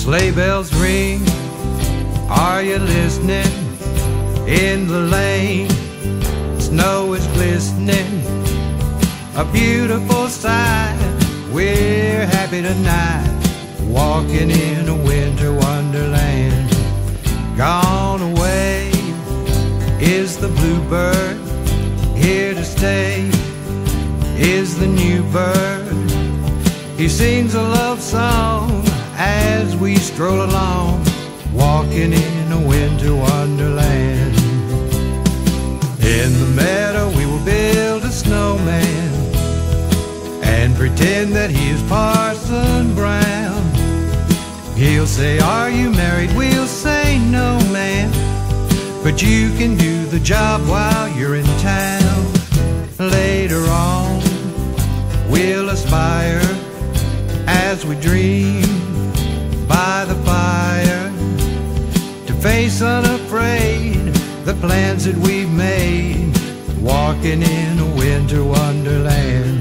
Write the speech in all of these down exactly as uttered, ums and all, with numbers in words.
Sleigh bells ring, are you listening? In the lane, snow is glistening, a beautiful sight. We're happy tonight, walking in a winter wonderland. Gone away is the bluebird, here to stay is the new bird. He sings a love song as we stroll along, walking in a winter wonderland. In the meadow we will build a snowman and pretend that he is Parson Brown. He'll say, "Are you married?" We'll say, "No, man, but you can do the job while you're in town." Later on we'll aspire as we dream by the fire to face unafraid the plans that we've made, walking in a winter wonderland.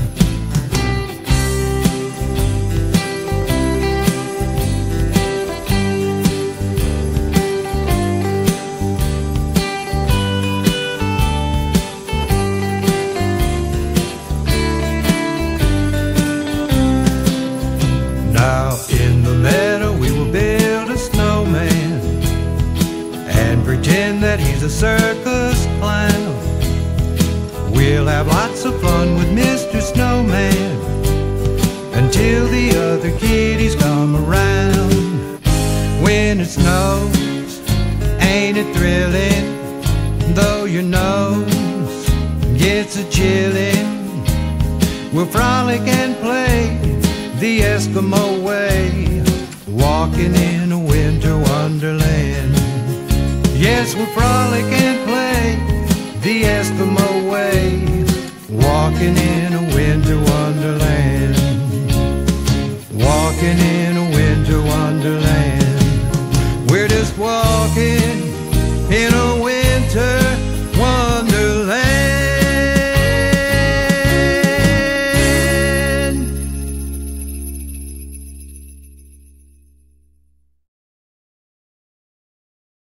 Now in the meadow we will build a snowman and pretend that he's a circus clown. We'll have lots of fun with Mister Snowman until the other kitties come around. When it snows, ain't it thrilling? Though your nose gets a chillin', we'll frolic and play the Eskimo way, walking in a winter wonderland. Yes, we'll frolic and play the Eskimo way, walking in a winter wonderland, walking in